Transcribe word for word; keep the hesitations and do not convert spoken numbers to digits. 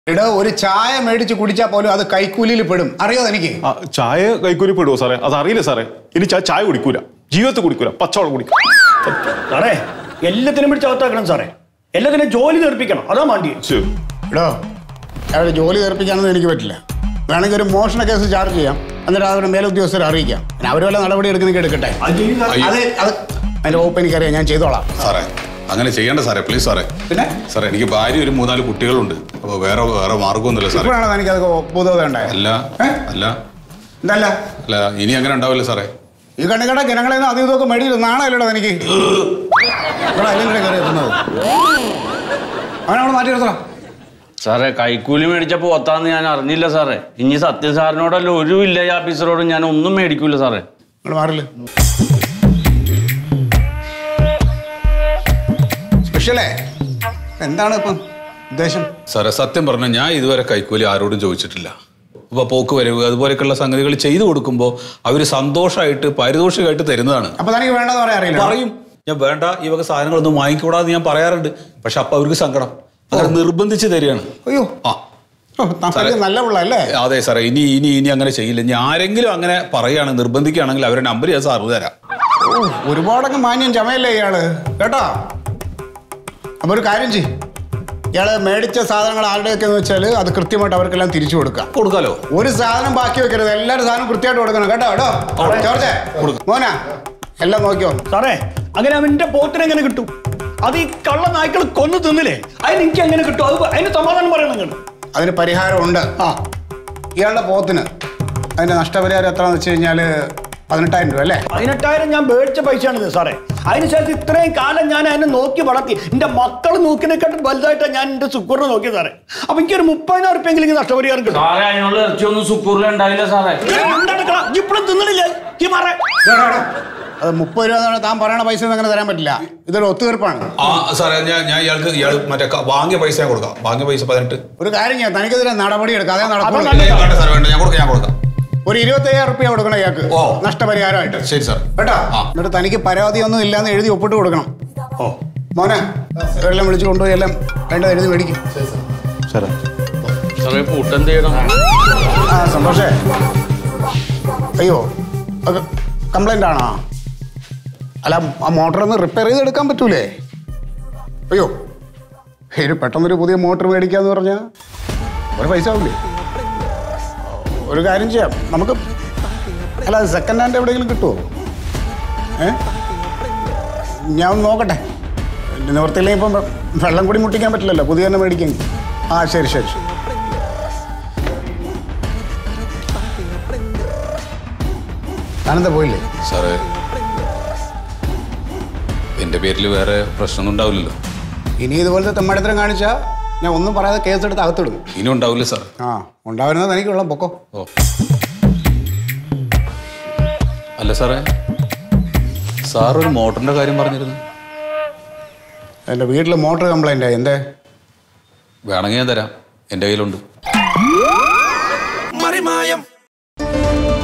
എടോ ഒരു ചായ മേടിച്ച് കുടിച്ചാൽ പോലും അത് കൈക്കൂലിയിൽ പെടും. അറിയോ എനിക്ക്? ചായ കൈക്കൂലി പെടുവോ സാറേ? അത് അറിയില്ല സാറേ. ഇനി ചായ കുടിക്കൂല, ജീവിതത്തിൽ കുടിക്കൂല, പച്ചവെള്ളം കുടിക്കും. സാറേ എല്ലാത്തിനും പിടിച്ച് അകത്താക്കണം സാറേ. എല്ലാത്തിനും ജോലി തീർപ്പിക്കണം, അതാ വേണ്ടി. എടോ അവിടെ ജോലി തീർപ്പിക്കാനൊന്നും എനിക്ക് പറ്റില്ല. വേണമെങ്കിൽ ഒരു മോഷണ കേസ് ചാർജ് ചെയ്യാം, എന്നിട്ട് അവരുടെ മേലുദ്യോഗസ്ഥരെ അറിയിക്കാം. പിന്നെ അവർ വല്ല നടപടി എടുക്കുന്നെങ്കിൽ എടുക്കട്ടെ. അത് അത് അതിന്റെ വകുപ്പ് എനിക്കറിയാം, ഞാൻ ചെയ്തോളാം. സാറേ അങ്ങനെ ചെയ്യേണ്ട സാറേ, പ്ലീസ് സാറേ. പിന്നെ സാറേ എനിക്ക് ഭാര്യ ഒരു മൂന്നാല് കുട്ടികളുണ്ട്. അപ്പോൾ വേറെ വേറെ മാർഗമൊന്നുമില്ല സാറേ. ഇപ്പോഴാണോ എനിക്ക് അത് ബോധം ഉണ്ടായത്? അല്ല അല്ല എന്തല്ല അല്ല ഇനി അങ്ങനെ ഉണ്ടാവില്ല സാറേ. ഈ കണ്ണിക്കട ജനങ്ങളെ അത് ഇതൊക്കെ മേടിയില്ല, നാണല്ലോ എനിക്ക്. അതിലെ കയറി എത്തുന്നത് അവനവിടെ മാറ്റി എടുത്തോ സാറേ. കൈക്കൂലി മേടിച്ചപ്പോ ഒത്താന്ന് ഞാൻ അറിഞ്ഞില്ല സാറേ. ഇനി സത്യം സാറിനോടല്ല ഒരു വില്ലേജ് ഓഫീസറോടും ഞാൻ ഒന്നും മേടിക്കൂല സാറേ. നിങ്ങൾ മാറില്ല. സ്പെഷ്യലേ എന്താണ് ഇപ്പം ഉദ്ദേശം? സാറേ സത്യം പറഞ്ഞാൽ ഞാൻ ഇതുവരെ കൈക്കൂലി ആരോടും ചോദിച്ചിട്ടില്ല. അപ്പോൾ പോക്ക് വരവ് അതുപോലെയൊക്കെയുള്ള സംഗതികൾ ചെയ്തു കൊടുക്കുമ്പോൾ അവർ സന്തോഷമായിട്ട് പാരിതോഷികമായിട്ട് തരുന്നതാണ്. അപ്പൊ തനിക്ക് വേണ്ടെന്ന് പറയാൻ അറിയില്ല? പറയും ഞാൻ വേണ്ട ഈ വക സാധനങ്ങളൊന്നും വാങ്ങിക്കൂടാന്ന് ഞാൻ പറയാറുണ്ട്. പക്ഷെ അപ്പൊ അവർക്ക് സങ്കടം, അവർ നിർബന്ധിച്ച് തരികയാണ്. അയ്യോ ആ നല്ല പിള്ളല്ലേ? അതെ സാറേ. ഇനി ഇനി ഇനി അങ്ങനെ ചെയ്യില്ല. ഇനി ആരെങ്കിലും അങ്ങനെ പറയുകയാണ് നിർബന്ധിക്കുകയാണെങ്കിൽ അവരുടെ നമ്പർ ഞാൻ സാറിന് തരാം. ഒരുപാടൊക്കെ മാന്യം ചമയല്ലേ ഇയാള് കേട്ടോ. അപ്പൊ ഒരു കാര്യം ചെയ്യും, ഇയാള് മേടിച്ച സാധനങ്ങൾ ആരുടെയൊക്കെ എന്ന് വെച്ചാൽ അത് കൃത്യമായിട്ട് അവർക്കെല്ലാം തിരിച്ചു കൊടുക്കാം. കൊടുക്കാലോ. ഒരു സാധനം ബാക്കി വെക്കരുത്, എല്ലാവരും സാധനം കൃത്യമായിട്ട് കൊടുക്കണം കേട്ടോ. കേട്ടോ ജോർജേ മോനാ എല്ലാം നോക്കിയോ സാറേ. അങ്ങനെ അവന്റെ പോത്തിനെ എങ്ങനെ കിട്ടും? അത് ഈ കള്ള നായ്ക്കൾ കൊന്നു തിന്നില്ലേ, അതിന് എനിക്ക് എങ്ങനെ കിട്ടും? അത് അതിന് സമാധാനം പറയണം. അതിന് പരിഹാരമുണ്ട്. ആ ഇയാളുടെ പോത്തിന് അതിന്റെ നഷ്ടപരിഹാരം എത്രയാണെന്ന് വെച്ച് കഴിഞ്ഞാല് പതിനെട്ടായിരം രൂപ അല്ലേ? പതിനെട്ടായിരം ഞാൻ മേടിച്ച പൈസയാണിത് സാറേ. അതിനുശേഷം ഇത്രയും കാലം ഞാൻ അതിനെ നോക്കി വളർത്തി. എന്റെ മക്കൾ നോക്കിനെക്കാട്ടും വലുതായിട്ടാണ് ഞാൻ എന്റെ സുക്കൂറിനെ നോക്കിയത് സാറേ. അപ്പൊ എനിക്കൊരു മുപ്പതിനായിരം റുപ്യ എങ്കിലും നഷ്ടപരിഹാരം കിട്ടും. അതിനുള്ള ഇറച്ചിയൊന്നും സുക്കൂറിൽ ഉണ്ടായില്ല സാറേ. ഇപ്പോഴും തിന്നണില്ലേ ഈ മാറേ? അത് മുപ്പത് രൂപ താൻ പറയണ പൈസ അങ്ങനെ തരാൻ പറ്റില്ല, ഇതൊരു ഒത്തുതീർപ്പാണ്. ആ സാറേ ഞാൻ ഞാൻ ഇയാൾക്ക് ഇയാൾ മറ്റേ വാങ്ങിയ പൈസ ഞാൻ കൊടുക്കാം. വാങ്ങിയ പൈസ പതിനെട്ട്. ഒരു കാര്യം ചെയ്യാം, തനിക്കെതിരെ നടപടി എടുക്കാം. അതേ നടക്കുള്ളൂ. ഞാൻ കൊടുക്കാം ഞാൻ കൊടുക്കാം ഒരു ഇരുപത്തി അയ്യായിരം റുപ്യ കൊടുക്കണം ഇയാൾക്ക് നഷ്ടപരിഹാരമായിട്ട്. ശരി സാർ കേട്ടോ. എന്നിട്ട് തനിക്ക് പരാതിയൊന്നും ഇല്ലാന്ന് എഴുതി ഒപ്പിട്ട് കൊടുക്കണം. ഓ മോനെ എല്ലാം വിളിച്ചു കൊണ്ടുപോയി എല്ലാം വേണ്ട എഴുതി മേടിക്കും. സാറേ സാറേ പൂട്ടെന്ത് ചെയ്യണം? ആ സന്തോഷേ. അയ്യോ കംപ്ലൈന്റ് ആണോ? അല്ല ആ മോട്ടർ ഒന്ന് റിപ്പയർ ചെയ്ത് എടുക്കാൻ പറ്റൂലേ? അയ്യോ ഒരു പെട്ടെന്നൊരു പുതിയ മോട്ടർ മേടിക്കാന്ന് പറഞ്ഞാൽ ഒരു പൈസ ആവില്ലേ? ഒരു കാര്യം ചെയ്യാം നമുക്ക്. അല്ല സെക്കൻഡ് ഹാൻഡ് എവിടെയെങ്കിലും കിട്ടുമോ? ഏ ഞാൻ ഒന്ന് നോക്കട്ടെ. നിവർത്തിയില്ലെങ്കിൽ ഇപ്പം വെള്ളം കൂടി മുട്ടിക്കാൻ പറ്റില്ലല്ലോ, പുതിയ തന്നെ മേടിക്കാൻ. ആ ശരി ശരി ശരി. ഞാനെന്താ പോയില്ലേ സാറേ? എൻ്റെ പേരിൽ വേറെ പ്രശ്നമൊന്നും ഉണ്ടാവില്ലല്ലോ. ഇനി ഇതുപോലത്തെ തെമ്മാടത്തരം കാണിച്ചാൽ ഞാൻ ഒന്നും പറയാതെ കേസെടുത്ത് അകത്തിടും. ഇനി ഉണ്ടാവില്ല സാർ. ആ ഉണ്ടാവുന്നത് എനിക്കുള്ള പൊക്കോ. ഓ അല്ല സാറേ, സാർ ഒരു മോട്ടറിൻ്റെ കാര്യം പറഞ്ഞിരുന്നു. എൻ്റെ വീട്ടിൽ മോട്ടർ കംപ്ലൈൻ്റ് ആയി. എന്തേ? വേണമെങ്കിൽ ഞാൻ തരാം, എൻ്റെ കയ്യിലുണ്ട്.